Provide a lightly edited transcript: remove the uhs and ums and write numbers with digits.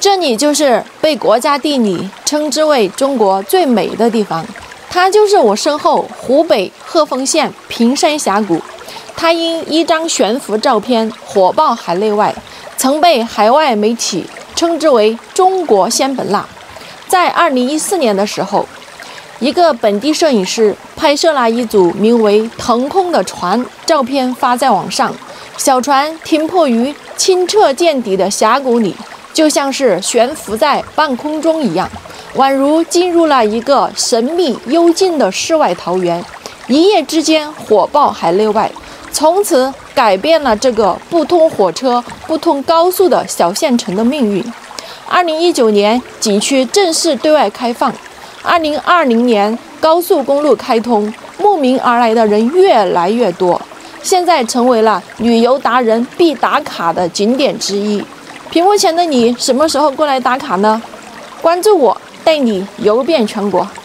这里就是被国家地理称之为中国最美的地方，它就是我身后湖北鹤峰县平山峡谷。它因一张悬浮照片火爆海内外，曾被海外媒体称之为中国仙本那。在2014年的时候，一个本地摄影师拍摄了一组名为腾空的船照片发在网上，小船停泊于清澈见底的峡谷里，就像是悬浮在半空中一样，宛如进入了一个神秘幽静的世外桃源，一夜之间火爆海内外，从此改变了这个不通火车、不通高速的小县城的命运。2019年，景区正式对外开放。2020年，高速公路开通，慕名而来的人越来越多，现在成为了旅游达人必打卡的景点之一。屏幕前的你，什么时候过来打卡呢？关注我，带你游遍全国。